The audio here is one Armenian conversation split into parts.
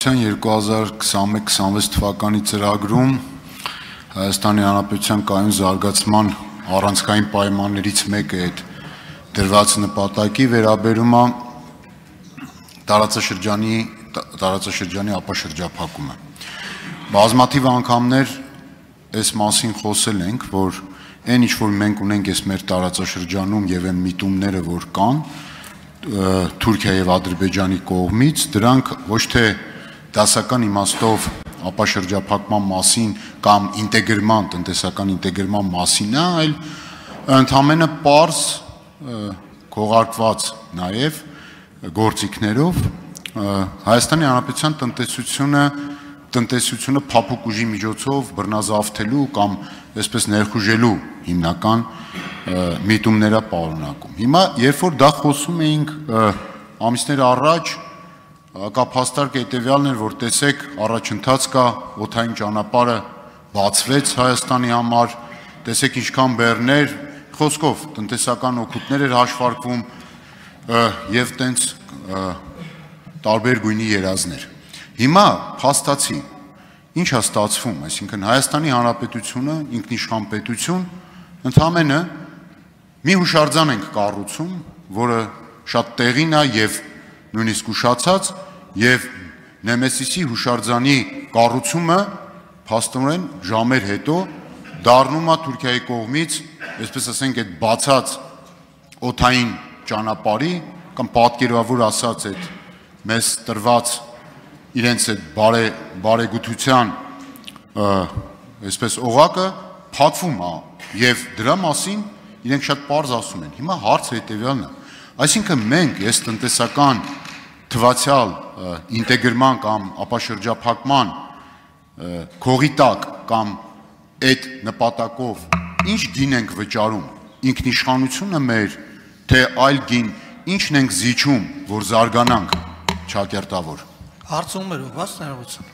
Հանրապետության 2021-26 թվականի ծրագրում Հայաստանի Հանրապետության կայուն զարգացման առանցքային պայմաններից մեկը այդ դրված նպատակի վերաբերում է տարածաշրջանի ապաշրջափակումը։ Բազմաթիվ անգամներ այս մասին խոսել ենք, որ այն ինչ որ մենք ունենք այս մեր տարածաշրջանում եւ այն միտումները, որ կան Թուրքիա եւ Ադրբեջանի կողմից, դրանք ոչ թե դասական իմաստով ապաշրջափակման մասին կամ ինտեգրման, տնտեսական ինտեգրման մասին է, այլ ընդհանրապես պարզ քողարկված նաեւ գործիքներով Հայաստանի Հանրապետության տնտեսությունը փափուկ ուժի միջոցով բռնազավթելու կամ այսպես ներխուժելու հիմնական միտումները պարունակում։ Հիմա երբ որ դա խոսում էինք ամիսներ առաջ, հակափաստարկ հետևյալն էր, որ տեսեք առաջընթաց կա, օդային ճանապարհը բացվեց Հայաստանի համար, տեսեք ինչքան բեռներ, խոսքով տնտեսական օգուտներ էր հաշվարկվում եւ տենց տարբեր գույնի երազներ։ Հիմա փաստացի ինչ է ստացվում, այսինքն Հայաստանի Հանրապետությունը ինքնիշխան պետություն ընդհանրապես մի հուշարձան ենք կառուցում, որը շատ տեղին է եւ նույնիսկ ուշացած եւ Նեմեսիսի հուշարձանի կառուցումը փաստորեն ժամեր հետո դառնում է Թուրքիայի կողմից, այսպես ասենք, այդ բացած օդային ճանապարհի կամ պատկերավոր ասած այդ մեզ տրված իրենց այդ բարեգութության այսպես օղակը փակվում է եւ դրա մասին իրենք շատ պարզ ասում են։ Հիմա հարցը հետեւյալն է, այսինքն մենք այս տնտեսական թվացial ինտեգրման կամ ապաշրջափակման քողի տակ կամ այդ նպատակով ինչ գին ենք վճարում, ինքնիշխանությունը մեր, թե այլ գին, ինչն ենք զիջում, որ զարգանանք ճակերտավոր։ Հարցում էր ուղղված ներողություն։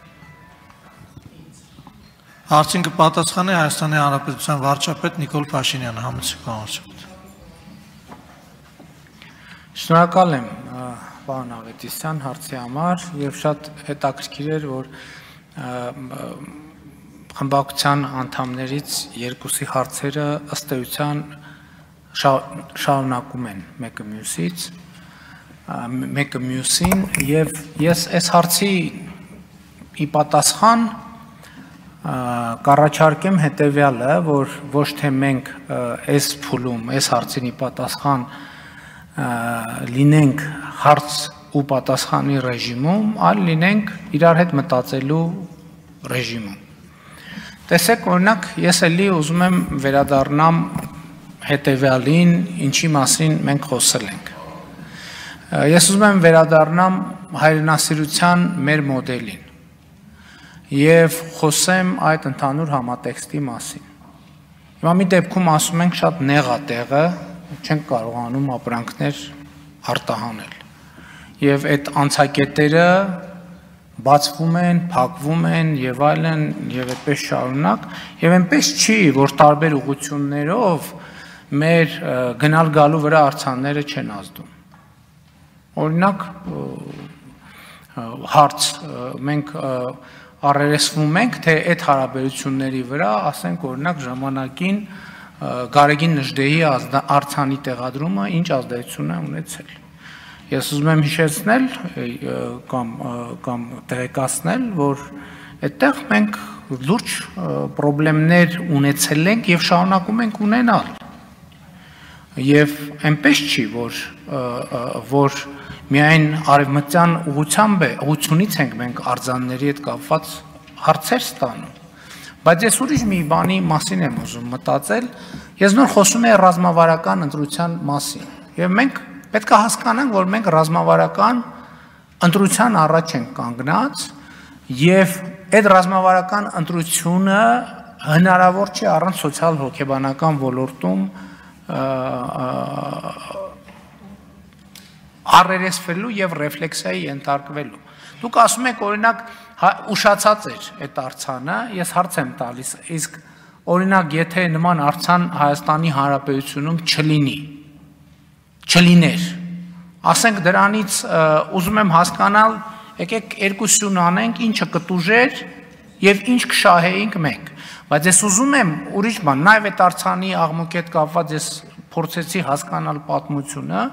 Հարցին կպատասխանի Հայաստանի Հանրապետության վարչապետ Նիկոլ Փաշինյանը, համեցեք վարչապետ։ Շնորհակալ եմ պարոն Աղետիսյան հարցի համար եւ շատ հետաքրքիր էր, որ խմբակցության անդամներից երկուսի հարցերը ըստ էության շարունակում են մեկը մյուսին եւ ես այս հարցի ի պատասխան կառաջարկեմ հետեւյալը, որ ոչ թե մենք այս փուլում, այս հարցին ի պատասխան լինենք հարց ու պատասխանի ռեժիմում, այլ լինենք իրար հետ մտածելու ռեժիմում։ Տեսեք, օրինակ, ես էլի ուզում եմ վերադառնամ հետեւյալին, ինչի մասին մենք խոսել ենք։ Ես ուզում եմ վերադառնամ հայրենասիրության մեր մոդելին եւ խոսեմ այդ ընդհանուր համատեքստի մասին։ Հիմա մի դեպքում ասում ենք շատ նեղ է տեղը, չենք կարողանում ապրանքներ արտահանել։ Եվ այդ անցակետերը բացվում են, փակվում են եւ այլն եւ այդպես շարունակ, եւ այնպես չի, որ տարբեր ուղղություններով մեր գնալ գալու վրա արձանները չեն ազդում։ Օրինակ հարց մենք առերեսվում ենք, թե այդ հարաբերությունների վրա, ասենք օրինակ ժամանակին Գարեգին Նժդեհի արձանի տեղադրումը ինչ ազդեցություն է ունեցել։ Ես ուզում եմ հիշեցնել կամ տեղեկացնել, որ այդտեղ մենք լուրջ խնդիրներ ունեցել ենք եւ շարունակում ենք ունենալ։ Եվ այնպես չի, որ միայն արևմտյան ուղղությունից ենք մենք արձանների հետ կապված հարցեր ստանում։ Բայց ես ուրիշ մի բանի մասին եմ ուզում մտածել, ես նոր խոսում եմ ռազմավարական ընտրության մասին։ Եվ մենք պետք է հասկանանք, որ մենք ռազմավարական ընտրության առաջ ենք կանգնած եւ այդ ռազմավարական ընտրությունը հնարավոր չի առանց սոցիալ-հոգեբանական ոլորտում առերեսվելու եւ ռեֆլեքսիայի ենթարկվելու։ Դուք ասում եք օրինակ ուշացած էր այդ արձանը, ես հարց եմ տալիս, իսկ օրինակ եթե նման արձան Հայաստանի Հանրապետությունում չլիներ, ասենք դրանից ուզում եմ հասկանալ եկեք երկուսյուն անենք, ինչը կտուժեր եւ ինչ կշահեինք մենք։ Բայց ես ուզում եմ ուրիշ բան, նաեւ այդ Արցանի աղմուկի հետ կապված ես փորձեցի հասկանալ պատմությունը,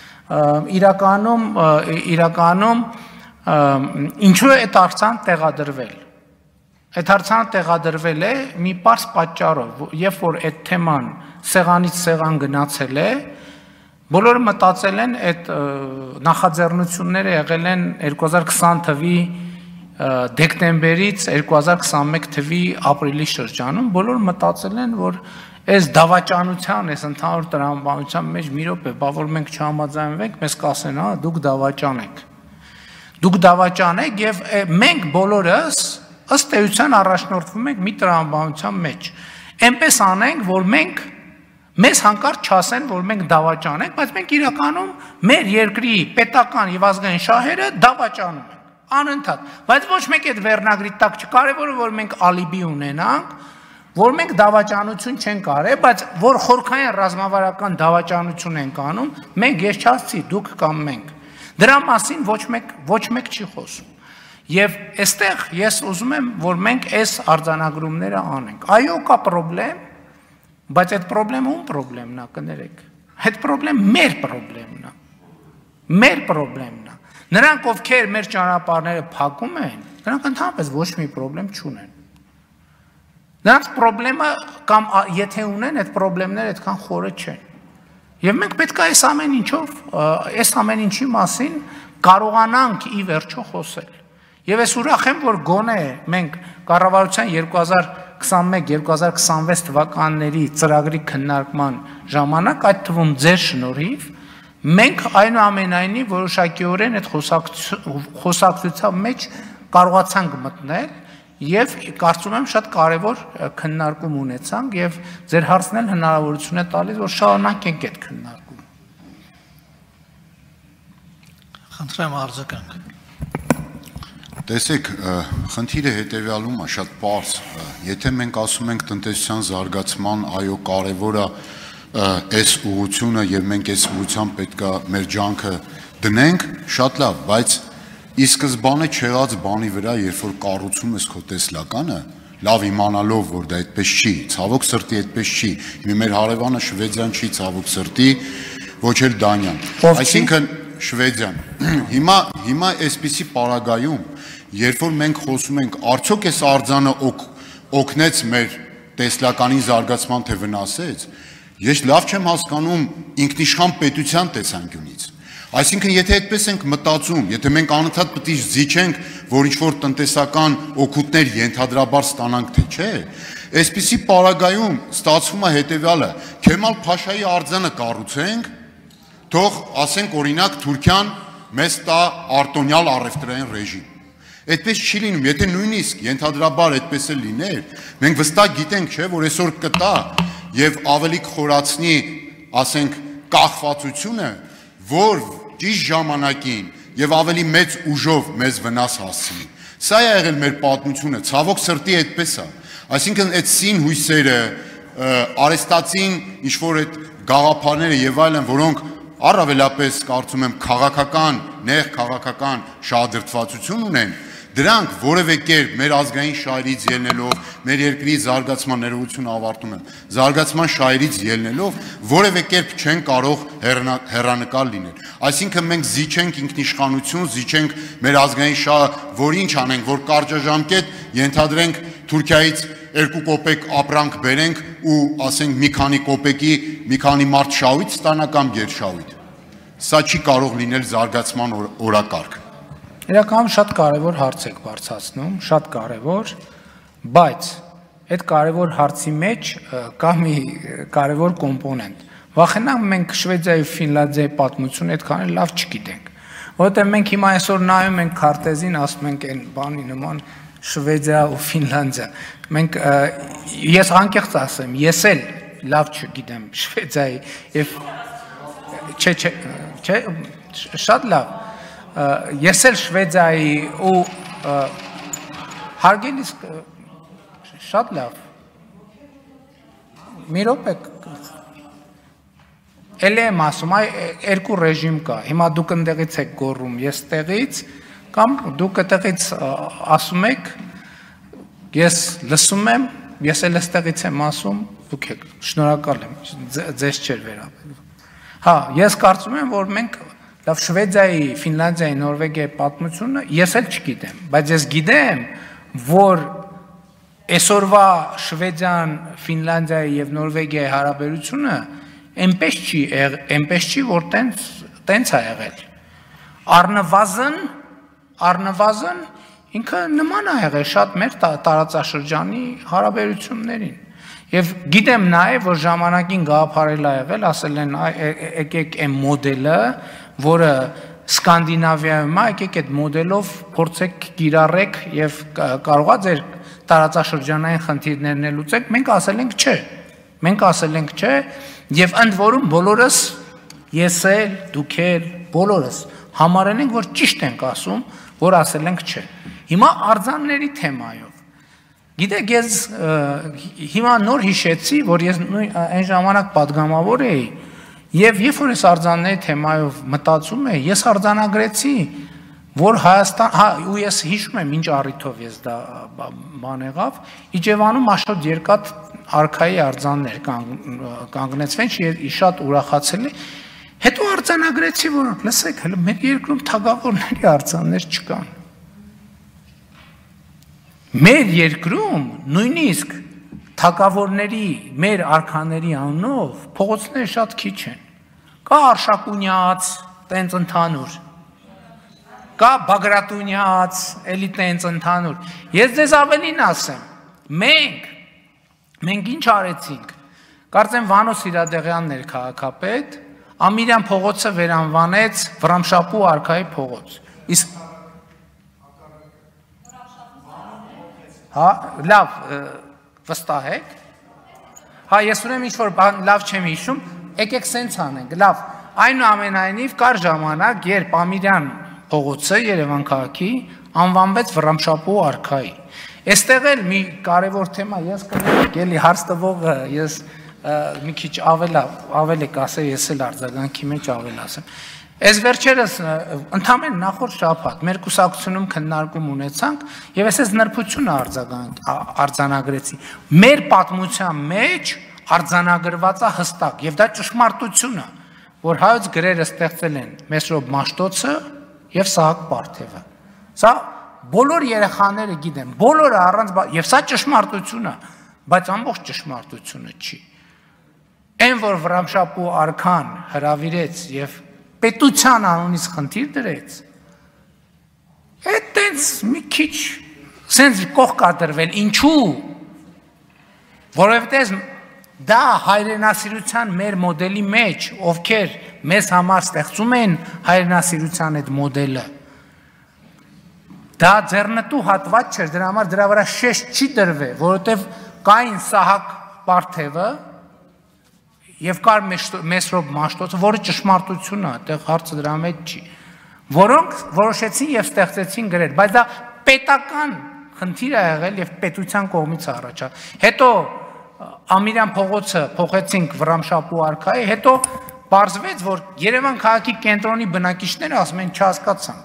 իրականում ինչու է այդ Արցան տեղադրվել։ Այդ Արցանը տեղադրվել է մի պարզ պատճառով, երբ որ այդ թեման սեղանից սեղան գնացել է, բոլորը մտածել են այդ նախաձեռնությունները եղել են 2020 թվականի դեկտեմբերից 2021 թվականի ապրիլի շրջանում, բոլորը մտածել են, որ այս դավաճանության, այս ընդհանուր տրամաբանության մեջ մի րոպե, բա որ մենք չհամաձայնվենք, մեզ կասեն, հա, դուք դավաճան եք։ Դուք դավաճան եք եւ մենք բոլորս ըստ էության առաջնորդվում ենք մի տրամաբանության մեջ։ Էնպես անենք, որ մենք մեզ հանկարծ չասեն, որ մենք դավաճան ենք, բայց մենք իրականում մեր երկրի պետական եւ ազգային շահերը դավաճանում ենք, անընդհատ։ Բայց ոչ մեկ այդ վերնագրի տակ չկարևորը, որ մենք ալիբի ունենանք, որ մենք դավաճանություն չենք արել, բայց որ խորքային ռազմավարական դավաճանություն ենք անում, մենք ես չասցի, դուք կամ մենք։ Դրա մասին ոչ մեկ չի խոսում։ Եվ այստեղ ես ուզում եմ, որ մենք այս արձանագրումները անենք։ Այո, կա պրոբլեմ, բայց այդ պրոբլեմը ում պրոբլեմն է, կներեք։ Այդ պրոբլեմ մեր պրոբլեմն է։ Մեր պրոբլեմն է։ Նրանք, ովքեր մեր ճանապարհները փակում են, նրանք ընդհանրապես ոչ մի պրոբլեմ չունեն։ Նրանց պրոբլեմը կամ եթե ունեն, այդ պրոբլեմները այդքան խորը չեն։ Եվ մենք պետք է այս ամեն ինչի մասին կարողանանք ի վերջո խոսել։ Եվ ես ուրախ եմ, որ գոնե մենք կառավարության 2021-2026 թվականների ծրագրի քննարկման ժամանակ, այդ թվում ձեր շնորհիվ, մենք այնուամենայնիվ որոշակիորեն այդ խոսակցության մեջ կարողացանք մտնել եւ կարծում եմ շատ կարեւոր քննարկում ունեցանք եւ ձեր հարցն էլ հնարավորություն է տալիս, որ շարունակենք այդ քննարկումը։ Խնդրեմ արձագանք։ Տեսեք, խնդիրը հետևյալում է շատ պարզ, եթե մենք ասում ենք տնտեսության զարգացման, այո, կարևոր է այս ուղղությունը եւ մենք այս ուղղությամբ պետք է մեր ջանքը դնենք, շատ լավ, բայց ի սկզբանե չեղած բանի վրա, երբ որ կառուցում ես քո տեսլականը, լավ իմանալով, որ դա այդպես չի, ցավոք սրտի այդպես չի, մեր հարևանը Շվեդիան չի, ցավոք սրտի, ոչ էլ Դանիան, այսինքն Շվեդիան։ Հիմա այսպիսի պարագայում, երբ որ մենք խոսում ենք, արդյոք այս արձանը օգնեց մեր տեսլականի զարգացման, թե վնասեց, ես լավ չեմ հասկանում ինքնիշխան պետության տեսանկյունից։ Այսինքն, եթե այդպես ենք մտածում, եթե մենք անընդհատ պետք է զիջենք, որ ինչ-որ տնտեսական օգուտներ ենթադրաբար ստանանք, թե չէ, այսպիսի պարագայում ստացվում է հետևյալը, Քեմալ Փաշայի արձանը կառուցենք, թող ասենք օրինակ Թուրքիան մեզ տա արտոնյալ առևտրային ռեժիմ։ Այդպես չի լինում, եթե նույնիսկ ենթադրաբար այդպես է լիներ, մենք վստահ գիտենք, չէ, որ այսօր կտա եւ ավելի կխորացնի, ասենք, կախվածությունը, որ ճիշտ ժամանակին եւ ավելի մեծ ուժով մեզ վնաս հասցնի։ Սա է եղել մեր պատմությունը, ցավոք սրտի այդպես է։ Այսինքն այդ սին հույսերը, արեստացին ինչ որ այդ գաղափարները եւ այլն, որոնք առավելապես կարծում եմ քաղաքական, նեղ քաղաքական շահադրթվածություն ունեն, դրանք որևէ կերպ մեր ազգային շահերից ելնելով, մեր երկրի զարգացման ներողությունը ավարտում եմ, զարգացման շահերից ելնելով, որևէ կերպ չեն կարող հեռանկար լինել։ Այսինքն մենք զիջենք ինքնիշխանություն, զիջենք մեր ազգային շահը, որ ինչ անենք, որ կարճաժամկետ ենթադրենք Թուրքիայից 2 կոպեկ ապրանք բերենք ու ասենք մի քանի կոպեկի մի քանի մարդ շահույթ ստանա կամ գերշահույթ։ Սա չի կարող լինել զարգացման օրակարգ։ Իրականում շատ կարևոր հարց եք բարձրացնում, շատ կարևոր, բայց այդ կարևոր հարցի մեջ կա մի կարևոր կոմպոնենտ։ Վախենամ մենք Շվեդիայի ու Ֆինլանդիայի պատմությունը այդքան լավ չգիտենք, որովհետև մենք հիմա այսօր նայում ենք քարտեզին, ասում ենք այն բանի նման Շվեդիա ու Ֆինլանդիա։ Մենք ես անկեղծ ասեմ, ես էլ լավ չգիտեմ Շվեդիայի եւ չէ, շատ լավ։ Ես էլ Շվեդիայի ու հարգելիս շատ լավ։ Մի րոպե էլի եմ ասում, այ երկու ռեժիմ կա։ Հիմա դուք ընդեղից եք գոռում, ես տեղից, Կամ դուք այդտեղից ասում եք, ես լսում եմ, ես էլ այստեղից եմ ասում, դուք եք, շնորհակալ եմ, ձեզ չէր վերաբերվում։ Հա, ես կարծում եմ, որ մենք լավ Շվեդիայի, Ֆինլանդիայի, Նորվեգիայի պատմությունը ես էլ չգիտեմ, բայց ես գիտեմ, որ այսօրվա Շվեդիան, Ֆինլանդիայի եւ Նորվեգիայի հարաբերությունը այնպես չի, որ տենց է եղել։ Առնվազն ինքը նման է եղել շատ մեր տարածաշրջանի հարաբերություններին։ Եվ գիտեմ նաև, որ ժամանակին գաղափարել է եղել, ասել են եկեք այն մոդելը, որը Սկանդինավիայում է, եկեք այդ մոդելով փորձեք կիրառեք եւ կարողա ձեր տարածաշրջանային խնդիրներն լուծեք, մենք ասել ենք չէ։ Մենք ասել ենք չէ, եւ ընդ որում բոլորս ես էլ, դուք էլ, բոլորս համարել ենք, որ ճիշտ ենք ասում, որ ասել ենք չէ։ Հիմա արձանների թեմայով։ Գիտեք, ես հիմա նոր հիշեցի, որ ես այն ժամանակ падգամավոր էի, եւ երբ որ ես արձանների թեմայով մտածում էի, ես արձանագրեցի, որ Հայաստան, հա, ու ես հիշում եմ ինչ առիթով ես դա բան եղավ, Իջևանում աշոտ երկաթ արքայի արձաններ կանգնեցվեն, շատ ուրախացել է։ Հետո արձանագրեցի, որ լսեք, հələ մեր երկրում թագավորների արձաններ չկան։ Մեր երկրում նույնիսկ թագավորների, մեր արքաների անունով փողոցները շատ քիչ են։ Կա Արշակունյաց, տենց ընդհանուր։ Կա Բագրատունյաց, էլի տենց ընդհանուր։ Ես ձեզ ավելին ասեմ, մենք ինչ արեցինք։ Կարծեմ Վանո Սիրադեղյանն էր քաղաքապետ, Ամիրյան փողոցը վերանվանեց Վռամշապուհ արքայի փողոց։ Իսկ հա, լավ, վստահ եք։ Հա, ես ուրեմն ինչ-որ բան լավ չեմ հիշում, եկեք սենց անենք, լավ։ Այնուամենայնիվ կար ժամանակ, երբ Ամիրյան փողոցը Երևան քաղաքի անվանվեց Վռամշապուհ արքայի։ Այստեղ էլ մի կարևոր թեմա, ես կներեք, էլի հարց տվողը, ես մի քիչ ավել եք ասել, ես էլ արձագանքի մեջ ավել ասեմ։ Այս վերջերս ընդամենը նախորդ շաբաթ մեր կուսակցությունում քննարկում ունեցանք եւ ես նրբությունը արձանագրեցի։ Մեր պատմության մեջ արձանագրված է հստակ եւ դա ճշմարտությունը, որ հայոց գրերը ստեղծել են Մեսրոպ Մաշտոցը եւ Սահակ Պարթևը։ Սա բոլոր երեխաները գիտեն, բոլորը առանց եւ սա ճշմարտություն է, բայց ամբողջ ճշմարտությունը չի։ Այն որ Վռամշապուհ արքան հրավիրեց եւ պետության անունից խնդիր դրեց, այդ տենց մի քիչ սենց կողքադրվել, ինչու, որովհետև դա հայրենասիրության մեր մոդելի մեջ, ովքեր մեզ համար ստեղծում են հայրենասիրության այդ մոդելը, դա ձեռնտու հատված չէր, դրա համար դրա վրա շեշտ չի դրվել, որովհետև կային Սահակ Պարթևը եւ կար Մեսրոպ Մաշտոցը, որը ճշմարտություն է, այդտեղ հարցը դրա մեջ չի, որոնք որոշեցին եւ ստեղծեցին գրեր, բայց դա պետական խնդիր է եղել եւ պետության կողմից առաջա։ Հետո Ամիրյան փողոցը փոխեցինք Վռամշապուհ արքայի, հետո պարզվեց, որ Երևան քաղաքի կենտրոնի բնակիչները ասում են չհասկացանք։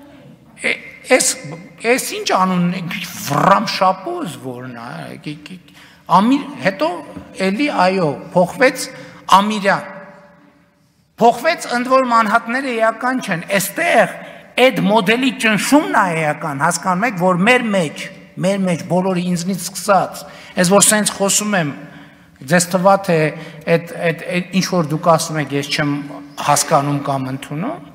Էս ինչ անուն Վռամշապուհ որն է, հետո էլի այո, փոխվեց Ամիրյան։ Փոխվեց ընդ որում անհատները էական չեն, այստեղ այդ մոդելի ճնշումն է էական, հասկանում եք, որ մեր մեջ բոլորը ինձնից սկսած, այս որ սենց խոսում եմ, ձեզ թվա թե այդ ինչ որ դուք ասում եք, ես չեմ հասկանում կամ ընդունում,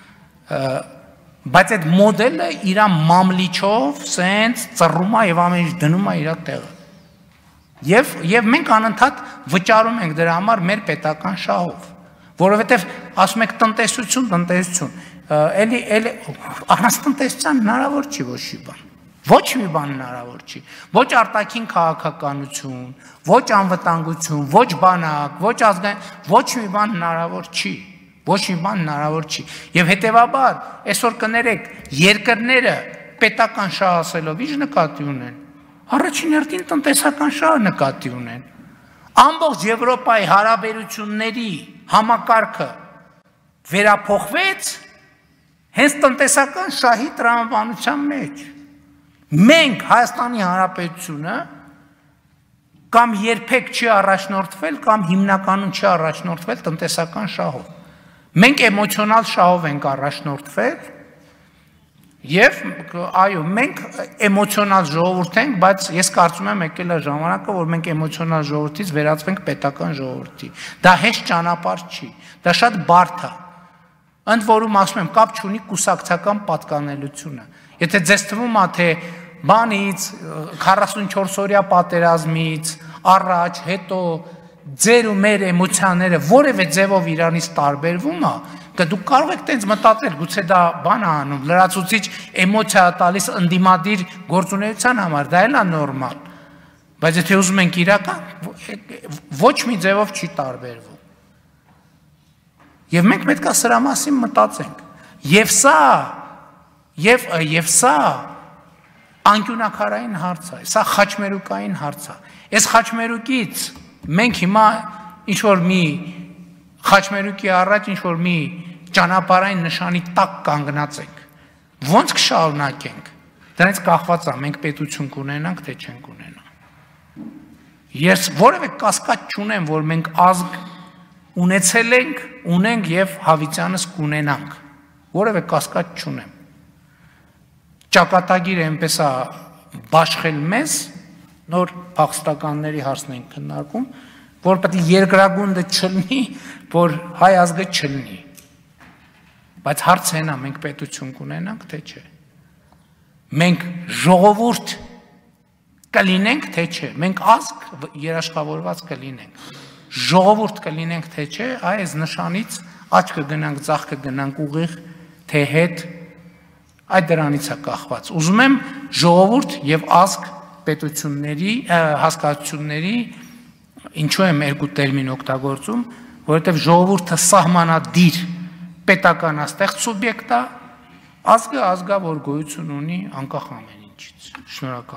բայց այդ մոդելը իր մամլիչով սենց ծռում է եւ ամեն ինչ դնում է իր տեղը։ Եվ մենք անընդհատ վճարում ենք դրա համար մեր պետական շահով, որովհետև ասում եք տնտեսություն, էլի առանց տնտեսության հնարավոր չի ոչ մի բան հնարավոր չի, ոչ արտաքին քաղաքականություն, ոչ անվտանգություն, ոչ բանակ, ոչ ազգային, ոչ մի բան հնարավոր չի, եւ հետեւաբար այսօր կներեք երկրները պետական շահ ասելով ինչ նկատի ունեն, առաջին հերթին տնտեսական շահ նկատի ունեն, ամբողջ Եվրոպայի հարաբերությունների համակարգը վերափոխվեց հենց տնտեսական շահի տրամաբանության մեջ։ Մենք Հայաստանի Հանրապետությունը կամ երբեք չի առաջնորդվել կամ հիմնականում չի առաջնորդվել տնտեսական շահով։ Մենք էմոցիոնալ շահով ենք առաջնորդվել եւ այո, մենք էմոցիոնալ ժողովուրդ ենք, բայց ես կարծում եմ եկել է ժամանակը, որ մենք էմոցիոնալ ժողովրդից վերածվենք պետական ժողովրդի։ Դա հեշտ ճանապարհ չի, դա շատ բարդ է։ Ընդ որում ասում եմ, կապ չունի կուսակցական պատկանելությունը։ Եթե ձեզ թվում է, թե բանից 44-օրյա պատերազմից առաջ, հետո ձեր ու մեր էմոցիաները որևէ ձևով իրանից տարբերվում է, դուք կարող եք տենց մտածել, գուցե դա բան է անում, լրացուցիչ էմոցիա տալիս ընդդիմադիր գործունեության համար, դա էլ է նորմալ։ Բայց եթե ուզում ենք իրական, ոչ մի ձևով չի տարբերվում։ Եվ մենք պետք է սրա մասին մտածենք։ Եվ սա անկյունակարային հարց է, սա խաչմերուկային հարց է։ Այս խաչմերուկից մենք հիմա ինչ-որ մի խաչմերուկի առաջ ինչ-որ մի ճանապարհային նշանի տակ կանգնած ենք։ Ոնց կշարունակենք։ Դրանից կախված է, մենք պետություն կունենանք, թե չենք ունենա։ Ես որևէ կասկած չունեմ, որ մենք ազգ ունեցել ենք, ունենք եւ հավիտյանս կունենանք։ Որևէ կասկած չունեմ։ Ճակատագիրը այնպես է բաշխել մեզ, նոր փախստականների հարցն ենք քննարկում, որ պետք է երկրագունդը չլինի, որ հայ ազգը չլինի։ Բայց հարցը այն է, մենք պետություն կունենանք, թե չէ։ Մենք ժողովուրդ կլինենք, թե չէ։ Մենք ազգ երաշխավորված կլինենք։ Ժողովուրդ կլինենք, թե չէ, այս նշանից աճ կգնանք, ձախ կգնանք ուղիղ, թե հետ, այդ դրանից է կախված։ Ուզում եմ ժողովուրդ եւ ազգ պետությունների, հասկացությունների, ինչու եմ երկու տերմին օգտագործում, որովհետեւ ժողովուրդը սահմանադիր պետականաստեղծ սուբյեկտ է, ազգը ազգավոր գոյություն ունի անկախ ամեն ինչից։ Շնորհակալ